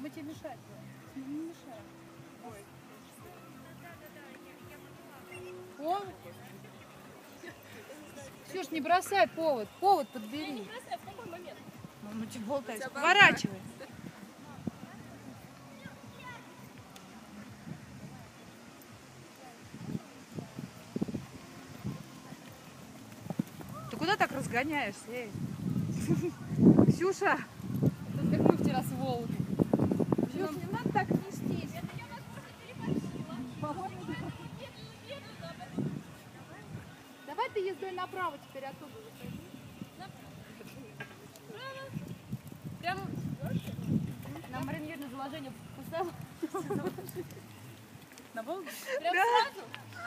Мы тебе мешать будем. Не мешаем. Повод? Ксюш, не бросай повод. Повод подбери. Я не бросаю, в какой момент? Ну что болтаешь? Поворачивай. Ты куда так разгоняешься, эй? Ксюша! Это как мы вчера с Волгой. Ксюша, не надо так нестись. Это я, возможно, переборщила. Давай ты ездой направо теперь оттуда выходи. Прям нам Марина Юрьевна заложение поставила. На Волгу? Прям сразу?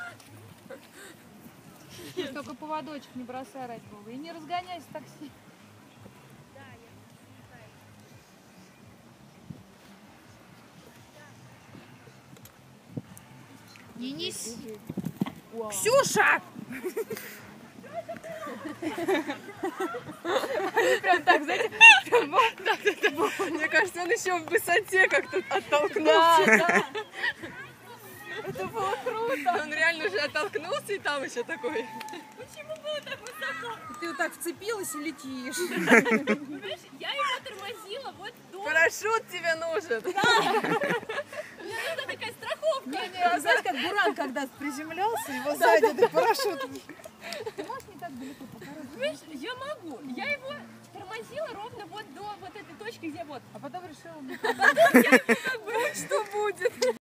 Только поводочек не бросай, ради бога. И не разгоняйся так сильно. Не неси. Ксюша! Прям так, знаете, прям вот. Мне кажется, он еще в высоте как-то оттолкнулся. Да. Это было круто. Он реально же оттолкнулся и там еще такой. Почему было так высоко? Ты вот так вцепилась и летишь. Понимаешь, я его тормозила вот до... Парашют тебе нужен. Мне нужна такая страховка. Знаешь, как буран, когда приземлялся, его сзади этот парашют. Ты можешь не так далеко показать? Понимаешь, я могу. Я его тормозила ровно вот до вот этой точки, где вот. А потом решила... Я его как бы... Что будет?